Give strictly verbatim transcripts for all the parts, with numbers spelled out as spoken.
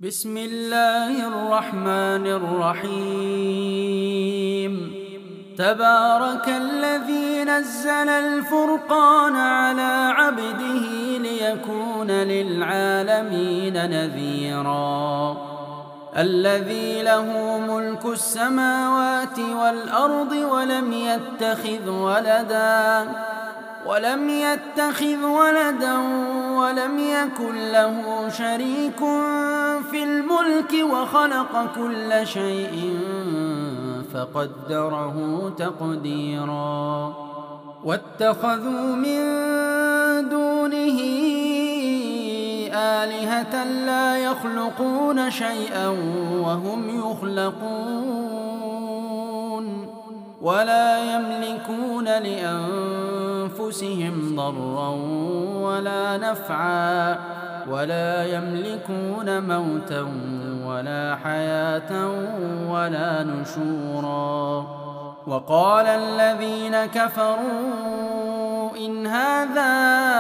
بسم الله الرحمن الرحيم. تبارك الذي نزل الفرقان على عبده ليكون للعالمين نذيرا. الذي له ملك السماوات والأرض ولم يتخذ ولدا ولم يتخذ ولدا ولم يكن له شريك في الملك وخلق كل شيء فقدره تقديرا. واتخذوا من دونه آلهة لا يخلقون شيئا وهم يخلقون ولا يملكون لأنفسهم ضرا ولا نفعا ولا يملكون موتا ولا حياة ولا نشورا. وقال الذين كفروا إن هذا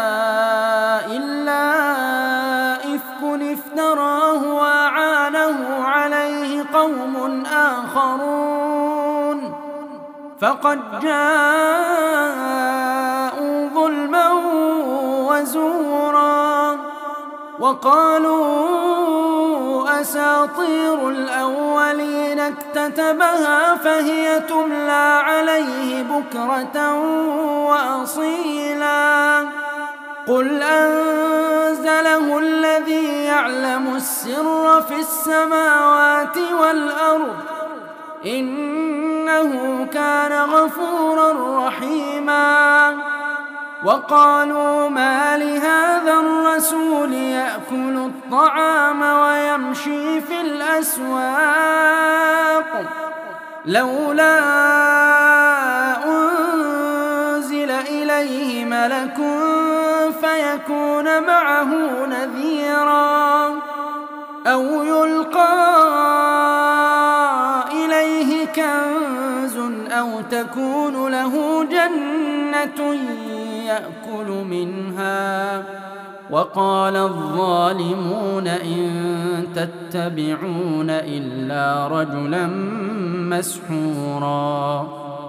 إلا إفك افتراه وأعانه عليه قوم آخرون فقد جاءوا ظلما وزورا. وقالوا أساطير الأولين اكتتبها فهي تملى عليه بكرة وأصيلا. قل أنزله الذي يعلم السر في السماوات والأرض إنه كان غفورا رحيما. وقالوا ما لهذا الرسول يأكل الطعام ويمشي في الأسواق لولا أنزل إليه ملك فيكون معه نذيرا أو يلقى إليه كنز أو تكون له جنة يأكل منها. وقال الظالمون إن تتبعون إلا رجلا مسحورا.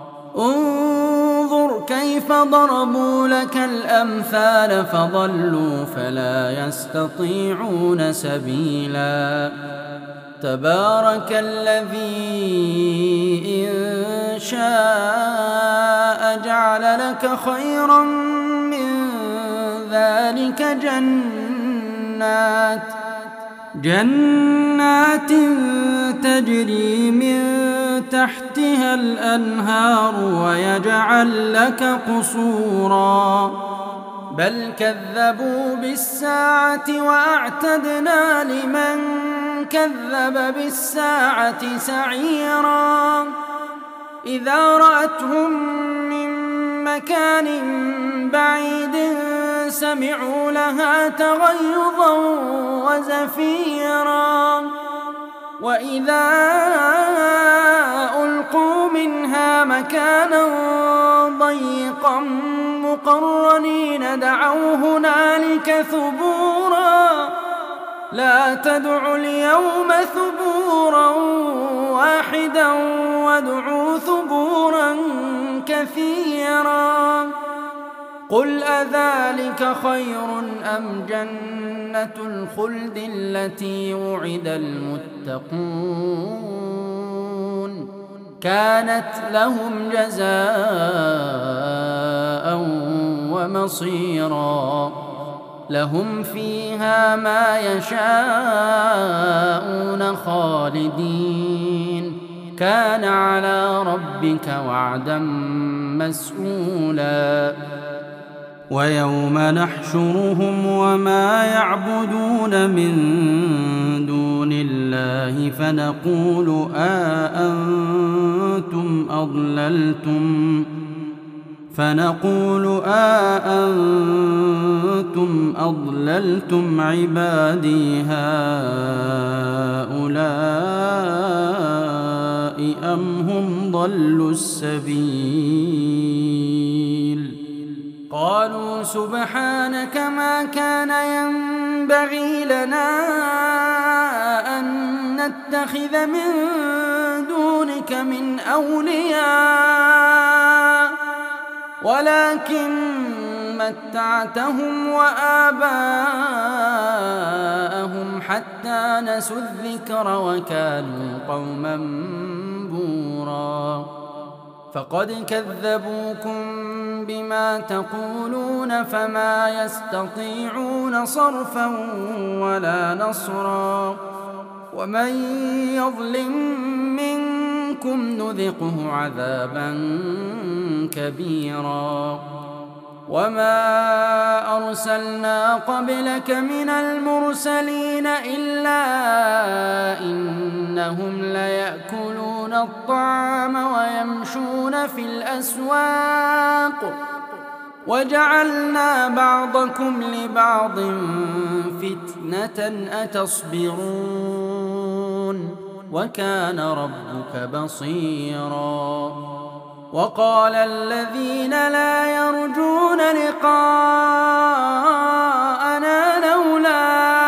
انظر كيف ضربوا لك الأمثال فضلوا فلا يستطيعون سبيلا. تبارك الذي إن شاء جعل لك خيرا من ذلك جنات جنات تجري من تحتها الأنهار ويجعل لك قصورا بل كذبوا بالساعة وأعتدنا لمن كذب بالساعة سعيرا. إذا رأتهم من مكان بعيد سمعوا لها تغيظا وزفيرا وإذا ألقوا منها مكانا ضيقا مقرنين دعوا هنالك ثبورا لا تدعوا اليوم ثبورا واحدا وادعوا ثبورا كثيرا. قل أذلك خير أم جنة الخلد التي وعد المتقون كانت لهم جزاء ومصيرا لهم فيها ما يشاءون خالدين كان على ربك وعدا مسئولا. ويوم نحشرهم وما يعبدون من دون الله فنقول أأنتم أضللتم فنقول أأنتم أضللتم عبادي هؤلاء أم هم ضلوا السبيل. قالوا سبحانك ما كان ينبغي لنا نتخذ من دونك من أولياء ولكن متعتهم وآباءهم حتى نسوا الذكر وكانوا قوما بورا فقد كذبوكم بما تقولون فما يستطيعون صرفا ولا نصرا ومن يظلم منكم نذقه عذابا كبيرا وما أرسلنا قبلك من المرسلين إلا إنهم ليأكلون الطعام ويمشون في الأسواق وجعلنا بعضكم لبعض فتنة أتصبرون وكان ربك بصيرا وقال الذين لا يرجون لقاءنا لولا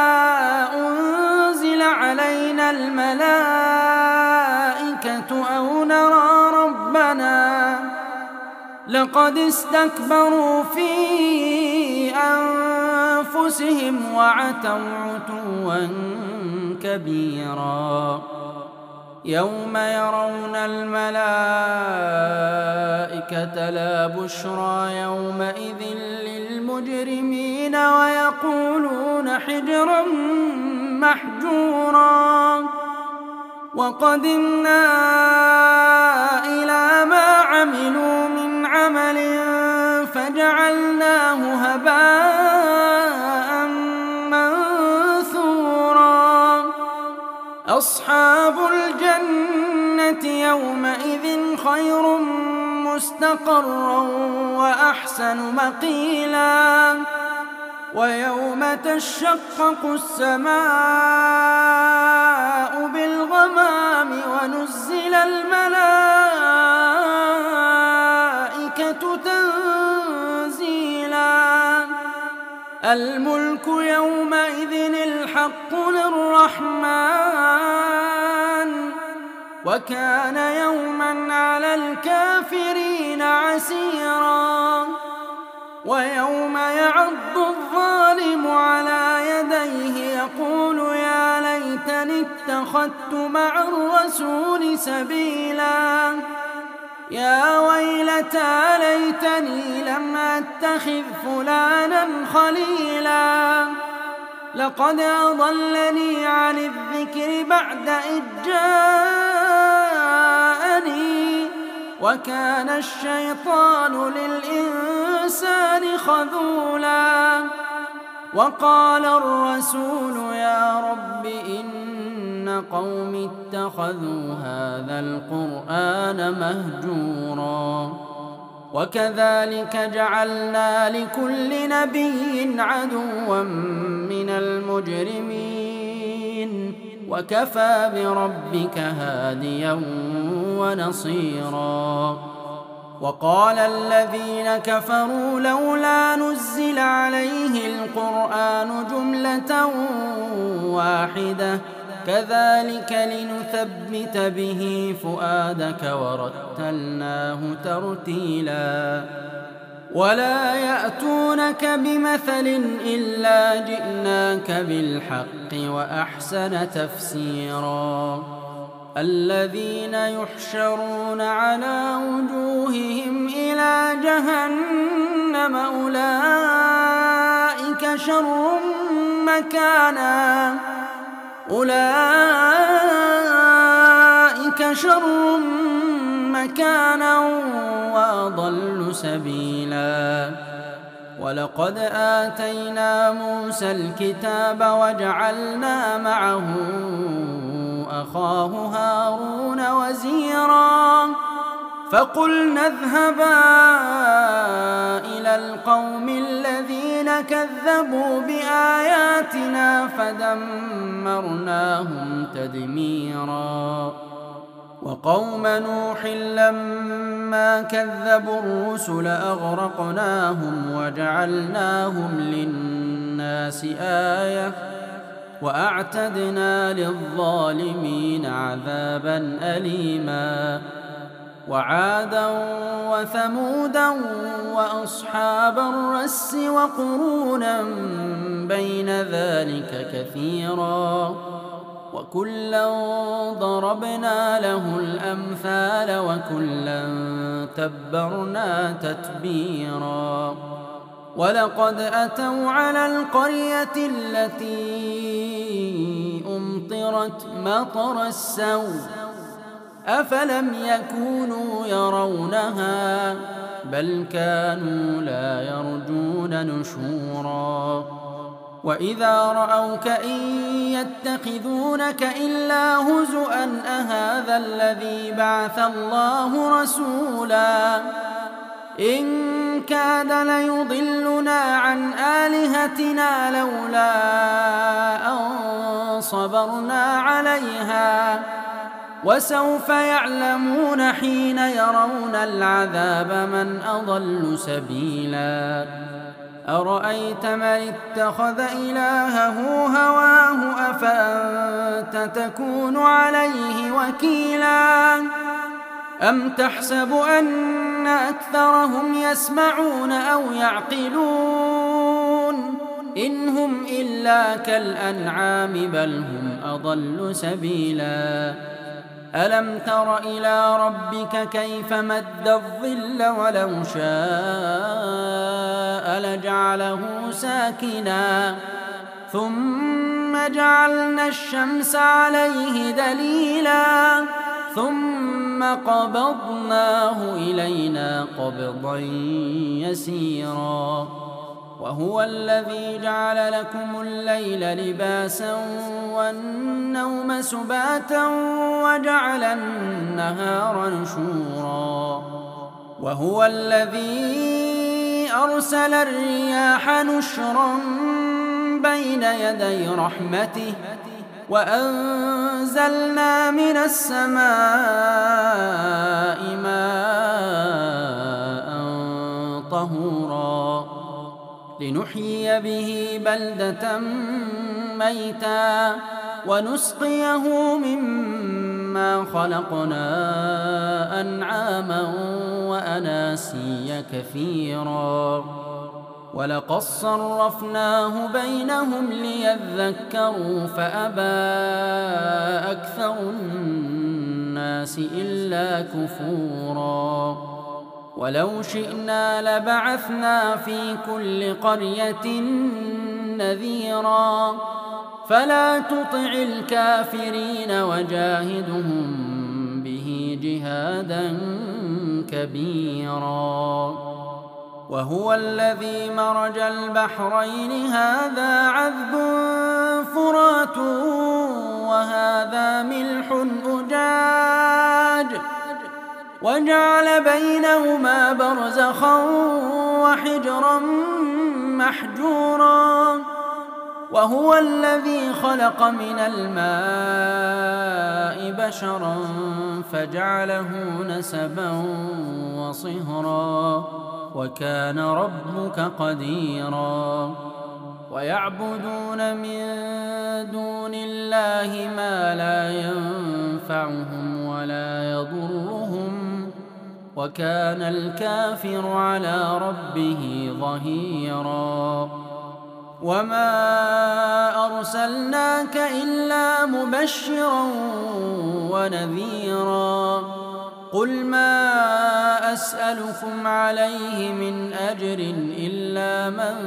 أنزل علينا الملائكة أو نرى ربنا لقد استكبروا في أنفسهم وعتوا عتوا كبيرا يوم يرون الملائكة لا بشرى يومئذ للمجرمين ويقولون حجرا محجورا وقدمنا إلى ما عملوا من عمل فجعلناه هباء منثورا أصحاب الجنة يومئذ خير مستقرا وأحسن مقيلا ويوم تشقق السماء بالغمام ونزل الملائكة تنزيلا الملك يومئذ الحق للرحمن وكان يوما على الكافرين عسيرا ويوم يعض الظالم على يديه يقول يا ليتني اتخذت مع الرسول سبيلا يا ويلتى ليتني لم أتخذ فلانا خليلا لقد أضلني عن الذكر بعد إذ جاءني وكان الشيطان للإنسان خذولا وقال الرسول يا رب إن قومي اتخذوا هذا القرآن مهجورا وكذلك جعلنا لكل نبي عدوا من المجرمين وكفى بربك هاديا ونصيرا وقال الذين كفروا لولا نزل عليه القرآن جملة واحدة كذلك لنثبت به فؤادك ورتلناه ترتيلا ولا يأتونك بمثل إلا جئناك بالحق وأحسن تفسيرا الذين يحشرون على وجوههم إلى جهنم أولئك شر مكانا أولئك شر مكانا وأضل سبيلا ولقد آتينا موسى الكتاب وجعلنا معه أخاه هارون وزيرا فقلنا اذهبا إلى القوم الذين كذبوا بآياتنا فدمرناهم تدميرا وقوم نوح لما كذبوا الرسل أغرقناهم وجعلناهم للناس آية وأعتدنا للظالمين عذابا أليما وعادا وثمودا وأصحاب الرس وقرونا بين ذلك كثيرا وكلا ضربنا له الأمثال وكلا تبرنا تتبيرا ولقد أتوا على القرية التي أمطرت مطر السوء أفلم يكونوا يرونها بل كانوا لا يرجون نشورا وإذا رأوك إن يتخذونك إلا هزؤا أهذا الذي بعث الله رسولا إن كاد ليضلنا عن آلهتنا لولا أن صبرنا عليها وسوف يعلمون حين يرون العذاب من أضل سبيلا أرأيت من اتخذ إلهه هواه أفأنت تكون عليه وكيلا أم تحسب أن أكثرهم يسمعون أو يعقلون إن هم إلا كالأنعام بل هم أضل سبيلا ألم تر إلى ربك كيف مد الظل ولو شاء لجعله ساكنا ثم جعلنا الشمس عليه دليلا ثم قبضناه إلينا قبضا يسيرا وهو الذي جعل لكم الليل لباسا والنوم سباتا وجعل النهار نشورا وهو الذي أرسل الرياح نشرا بين يدي رحمته وأنزلنا من السماء ماء طهورا لنحيي به بلدة ميتا ونسقيه مما خلقنا أنعاما وأناسيا كثيرا ولقد صرفناه بينهم ليذكروا فأبى أكثر الناس إلا كفورا ولو شئنا لبعثنا في كل قرية نذيرا فلا تطع الكافرين وجاهدهم به جهادا كبيرا وهو الذي مرج البحرين هذا عذب فرات وهذا ملح أجاج وجعل بينهما برزخا وحجرا محجورا وهو الذي خلق من الماء بشرا فجعله نسبا وصهرا وكان ربك قديرا ويعبدون من دون الله ما لا ينفعهم ولا يضرهم وكان الكافر على ربه ظهيرا وما أرسلناك إلا مبشرا ونذيرا قل ما أسألكم عليه من أجر إلا من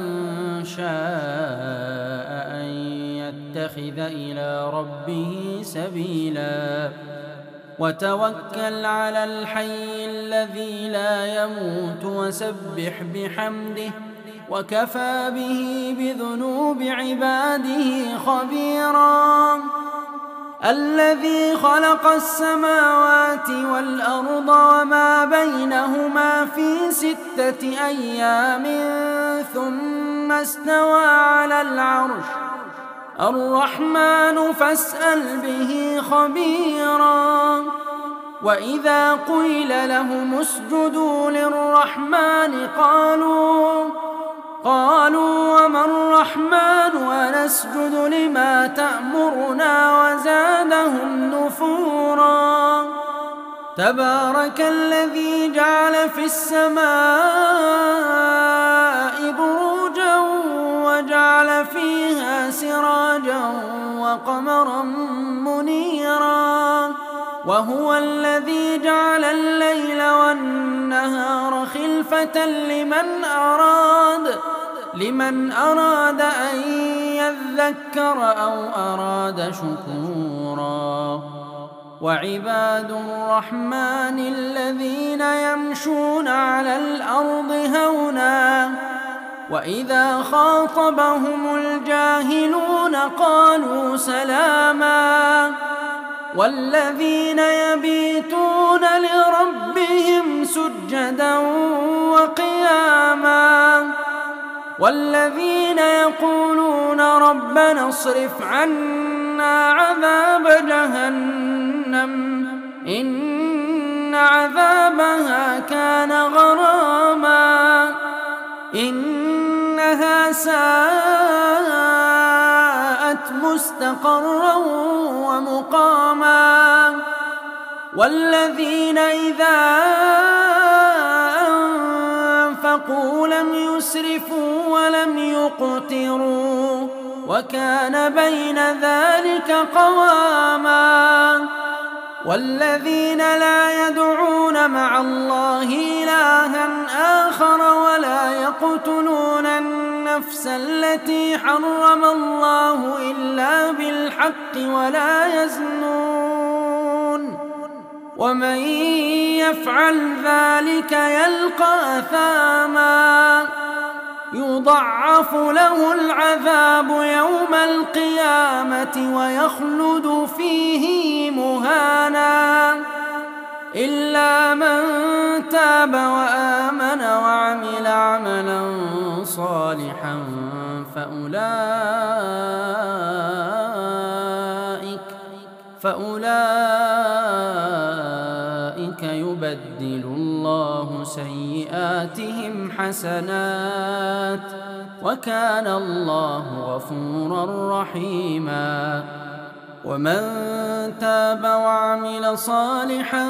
شاء أن يتخذ إلى ربه سبيلا وتوكل على الحي الذي لا يموت وسبح بحمده وكفى به بذنوب عباده خبيرا الذي خلق السماوات والأرض وما بينهما في ستة أيام ثم استوى على العرش الرحمن فاسأل به خبيرا وإذا قيل لهم اسجدوا للرحمن قالوا قالوا وما الرحمن ونسجد لما تأمرنا وزادهم نفورا تبارك الذي جعل في السماء بروجا وجعل فيها سراجا وقمرا منيرا وهو الذي جعل الليل والنهار خلفة لمن أراد لمن أراد أن يذكر أو أراد شكورا وعباد الرحمن الذين يمشون على الأرض هونا وإذا خاطبهم الجاهلون قالوا سلاما والذين يبيتون لربهم سجدا وقياما والذين يقولون ربنا اصرف عنا عذاب جهنم إن عذابها كان غراما إنها ساءت مستقرا ومقاما والذين إذا أنفقوا لم يسرفوا ولم يقتروا وكان بين ذلك قواما والذين لا يدعون مع الله إلها آخر ولا يقتلون النفس التي حرم الله إلا بالحق ولا يزنون ومن يفعل ذلك يلقى أثاما يضاعف له العذاب يوم القيامة ويخلد فيه مهانا إلا من تاب وآمن وعمل عملا صالحا فأولئك فأولئك يبدل الله سيئاتهم حسنات وكان الله غفورا رحيما ومن تاب وعمل صالحا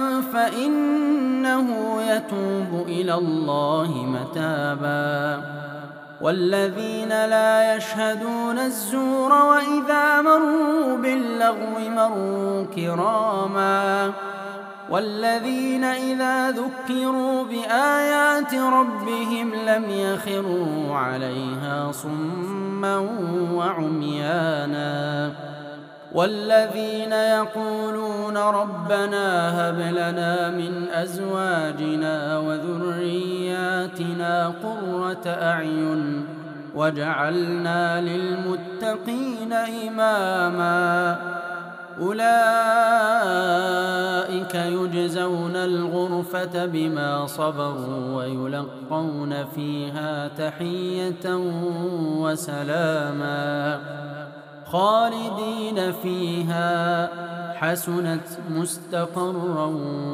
فإنه يتوب إلى الله متابا والذين لا يشهدون الزور وإذا مروا باللغو مروا كراما والذين إذا ذكروا بآيات ربهم لم يخروا عليها صما وعميانا والذين يقولون ربنا هب لنا من أزواجنا وذرياتنا قرة أعين واجعلنا للمتقين إماما أولئك يجزون الغرفة بما صبروا ويلقون فيها تحية وسلاما خالدين فيها حسنت مستقرا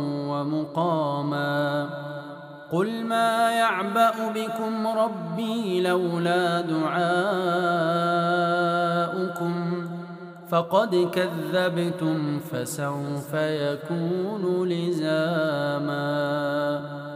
ومقاما قل ما يعبأ بكم ربي لولا دعاؤكم فقد كذبتم فسوف يكون لزاما.